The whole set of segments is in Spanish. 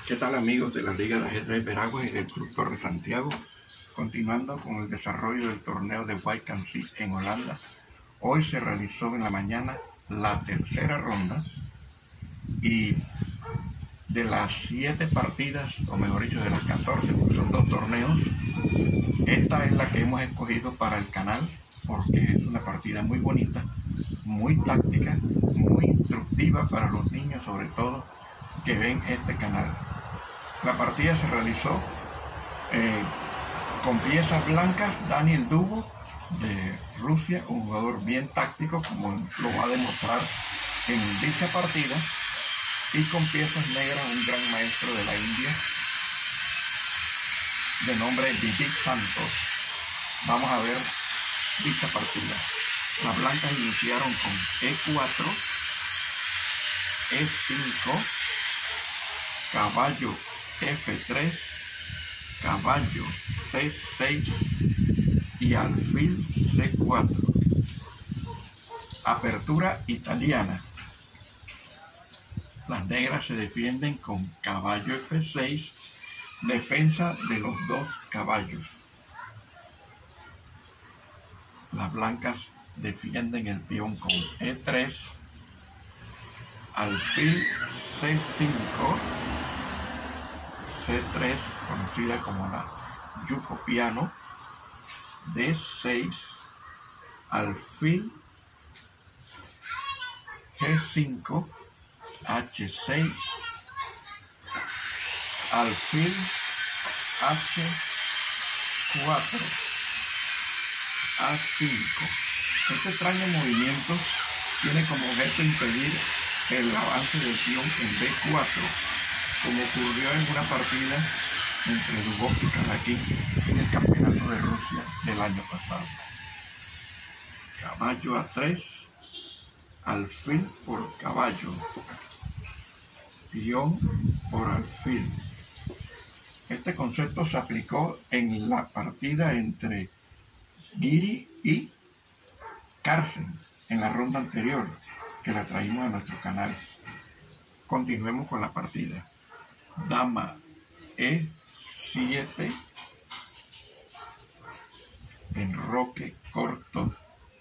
¿Qué tal, amigos de la Liga de Ajedrez Veraguas y del Club Torre Santiago? Continuando con el desarrollo del torneo de Wijk aan Zee en Holanda, hoy se realizó en la mañana la tercera ronda y de las 7 partidas, o mejor dicho de las 14, porque son 2 torneos, esta es la que hemos escogido para el canal porque es una partida muy bonita, muy táctica, muy instructiva para los niños sobre todo que ven este canal. La partida se realizó con piezas blancas. Daniel Dubo de Rusia, un jugador bien táctico como lo va a demostrar en dicha partida, y con piezas negras un gran maestro de la India de nombre Vivek Santos. Vamos a ver dicha partida. Las blancas iniciaron con E4, E5, caballo F3, caballo C6 y alfil C4. Apertura italiana. Las negras se defienden con caballo F6, defensa de los 2 caballos. Las blancas defienden el peón con E3, alfil C5, C3, conocida como la yuko piano, D6, alfil G5, H6, alfil H4, A5. Este extraño movimiento tiene como objeto impedir el avance del peón en B4, como ocurrió en una partida entre Dubov y Karakin en el campeonato de Rusia del año pasado. Caballo A3, alfil por caballo, peón por alfil. Este concepto se aplicó en la partida entre Giri y Carlsen en la ronda anterior, que la traímos a nuestro canal. Continuemos con la partida. Dama E7, enroque corto,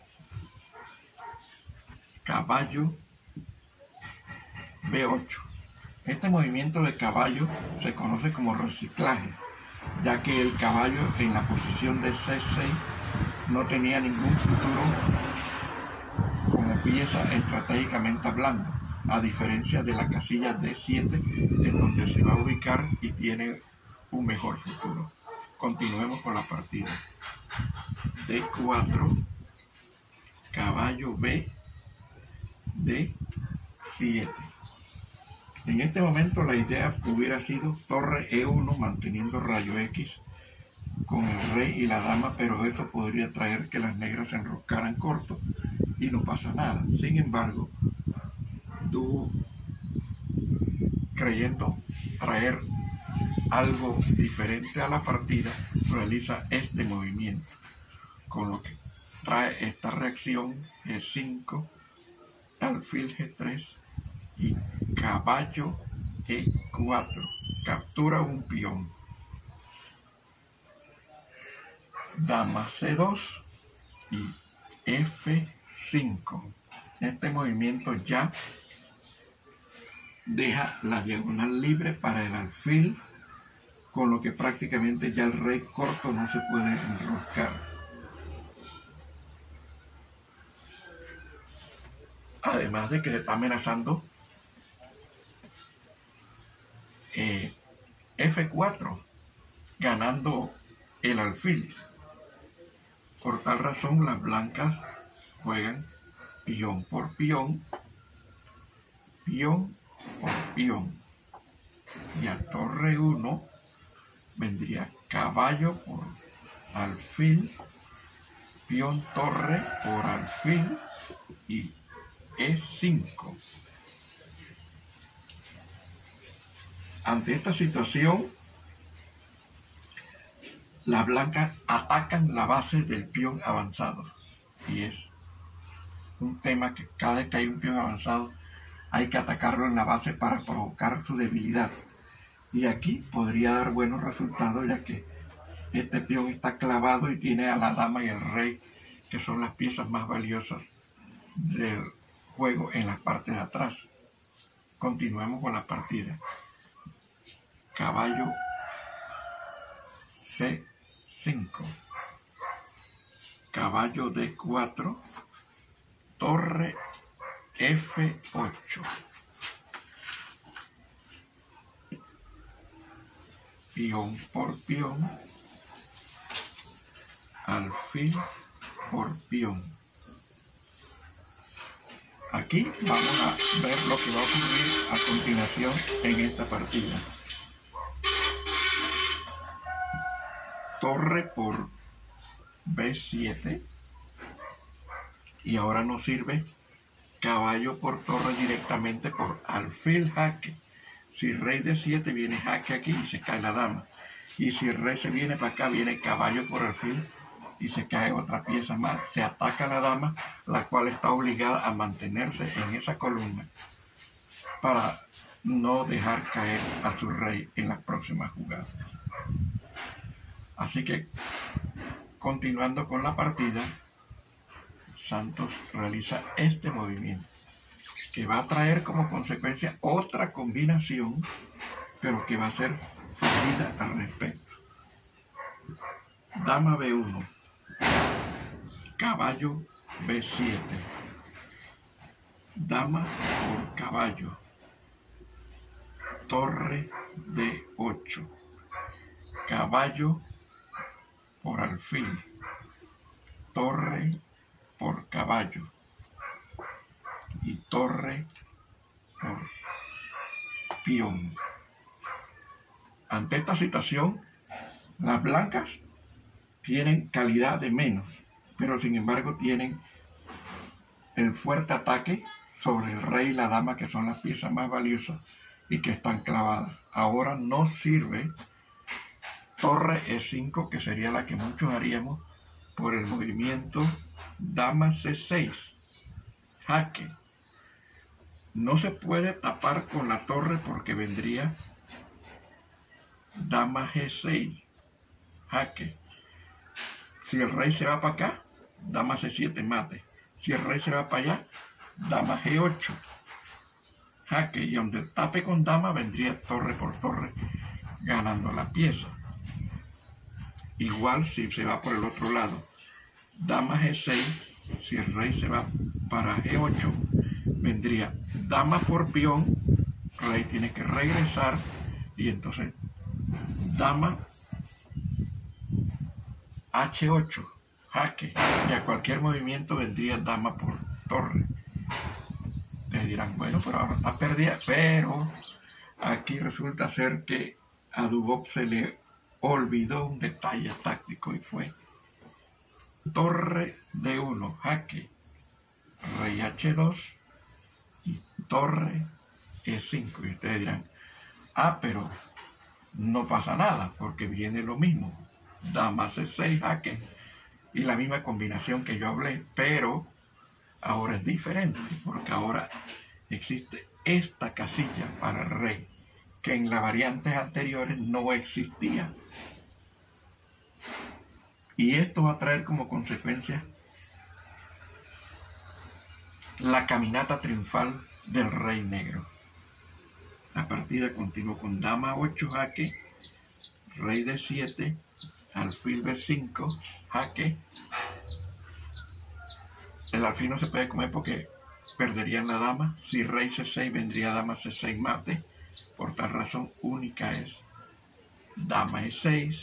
caballo B8. Este movimiento de caballo se conoce como reciclaje, ya que el caballo en la posición de C6 no tenía ningún futuro como pieza estratégicamente hablando, a diferencia de la casilla D7, en donde se va a ubicar y tiene un mejor futuro. Continuemos con la partida. D4, caballo B, D7. En este momento la idea hubiera sido torre E1 manteniendo rayo X con el rey y la dama, pero eso podría traer que las negras se enroscaran corto y no pasa nada. Sin embargo, Dubo, creyendo traer algo diferente a la partida, realiza este movimiento, con lo que trae esta reacción G5, alfil G3 y caballo E4. Captura un peón. Dama C2 y F5. Este movimiento ya deja la diagonal libre para el alfil, con lo que prácticamente ya el rey corto no se puede enroscar. Además de que se está amenazando F4, ganando el alfil. Por tal razón, las blancas juegan peón por peón, peón por peón. Y a torre 1 vendría caballo por alfil, peón torre por alfil y E5. Ante esta situación, las blancas atacan la base del peón avanzado, y es un tema que cada vez que hay un peón avanzado hay que atacarlo en la base para provocar su debilidad. Y aquí podría dar buenos resultados, ya que este peón está clavado y tiene a la dama y el rey, que son las piezas más valiosas del juego, en la parte de atrás. Continuemos con la partida. Caballo C5, caballo D4, torre F8, peón por peón, alfil por peón. Aquí vamos a ver lo que va a ocurrir a continuación en esta partida. Torre por B7, y ahora nos sirve caballo por torre directamente por alfil jaque. Si rey D7 viene jaque aquí y se cae la dama, y si el rey se viene para acá, viene caballo por alfil y se cae otra pieza más. Se ataca a la dama, la cual está obligada a mantenerse en esa columna para no dejar caer a su rey en las próximas jugadas. Así que, continuando con la partida, Santos realiza este movimiento, que va a traer como consecuencia otra combinación, pero que va a ser fluida al respecto. Dama B1, caballo B7, dama por caballo, torre D8, caballo por alfil, torre por caballo y torre por peón. Ante esta situación, las blancas tienen calidad de menos, pero sin embargo tienen el fuerte ataque sobre el rey y la dama, que son las piezas más valiosas y que están clavadas. Ahora no sirve torre E5, que sería la que muchos haríamos por el movimiento dama C6, jaque. No se puede tapar con la torre porque vendría dama G6, jaque. Si el rey se va para acá, dama C7, mate. Si el rey se va para allá, dama G8, jaque. Y donde tape con dama, vendría torre por torre, ganando la pieza. Igual si se va por el otro lado, dama G6, si el rey se va para G8, vendría dama por peón, rey tiene que regresar, y entonces dama H8, jaque, y a cualquier movimiento vendría dama por torre. Ustedes dirán, bueno, pero ahora está perdida, pero aquí resulta ser que a Dubov se le olvidó un detalle táctico, y fue torre D1, jaque, rey H2 y torre E5. Y ustedes dirán, pero no pasa nada porque viene lo mismo, dama C6, jaque, y la misma combinación que yo hablé, pero ahora es diferente porque ahora existe esta casilla para el rey, que en las variantes anteriores no existía. Y esto va a traer como consecuencia la caminata triunfal del rey negro. La partida continuó con dama 8, jaque, rey D7, alfil B5, jaque. El alfil no se puede comer porque perderían la dama. Si rey C6, vendría dama C6, mate. Por tal razón única es dama E6,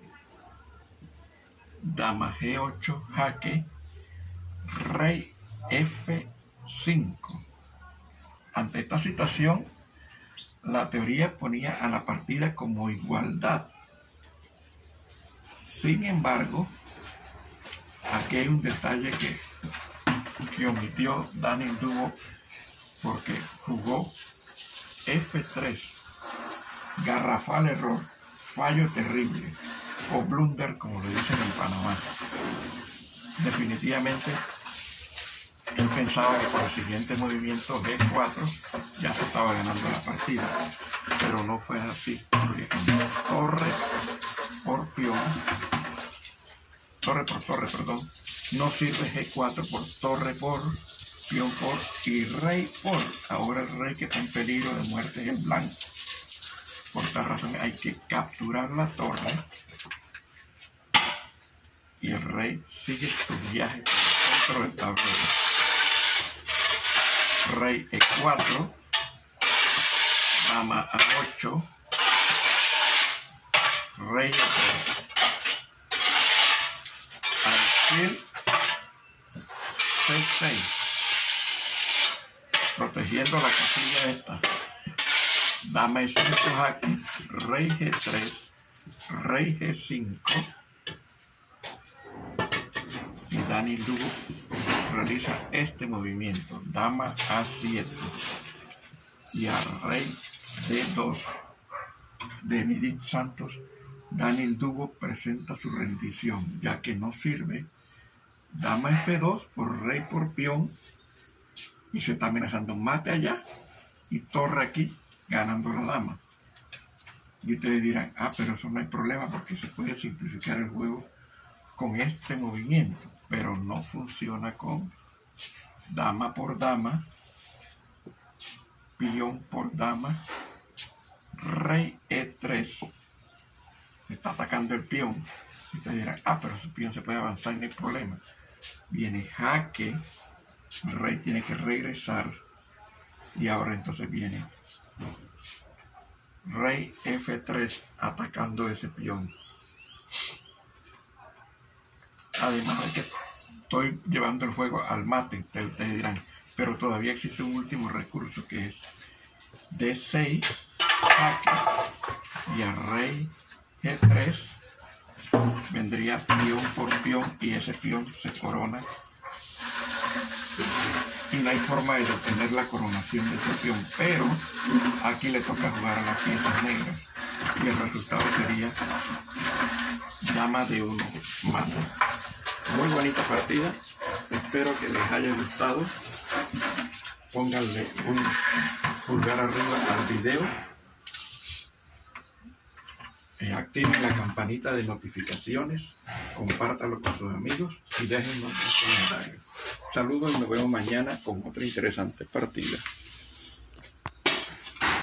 dama G8, jaque, rey F5. Ante esta situación, la teoría ponía a la partida como igualdad. Sin embargo, aquí hay un detalle que omitió Daniel Dubov, porque jugó F3, garrafal error, fallo terrible, o blunder, como lo dicen en Panamá. Definitivamente, él pensaba que por el siguiente movimiento G4 ya se estaba ganando la partida. pero no fue así, porque torre por pión, torre por torre, perdón, no sirve G4 por torre por, pión por y rey por. Ahora el rey que está en peligro de muerte es el blanco. Por esta razón hay que capturar la torre y el rey sigue su viaje por el centro del tablero. Rey E4, dama A8, rey E3, alfil C6, protegiendo la casilla esta. Dama E5 jaque, rey G3, rey G5 y Dani Lugo realiza este movimiento, dama A7 y a rey D2 de Midit Santos. Daniel Dugo presenta su rendición, ya que no sirve. Dama F2 por rey por peón y se está amenazando mate allá y torre aquí, ganando la dama. Y ustedes dirán, pero eso no hay problema porque se puede simplificar el juego con este movimiento, pero no funciona con dama por dama, peón por dama, rey E3. Se está atacando el peón. Y ustedes dirán, pero ese peón se puede avanzar y no hay problema. Viene jaque, el rey tiene que regresar y ahora entonces viene rey F3 atacando ese peón. Además de que estoy llevando el juego al mate, ustedes dirán, pero todavía existe un último recurso que es D6 jaque y a rey G3 vendría peón por peón y ese peón se corona y no hay forma de detener la coronación de ese peón, pero aquí le toca jugar a las piezas negras y el resultado sería dama de 1 mate. Muy bonita partida, espero que les haya gustado. Pónganle un pulgar arriba al video, activen la campanita de notificaciones, compártanlo con sus amigos y déjennos un comentario. Saludos y nos vemos mañana con otra interesante partida.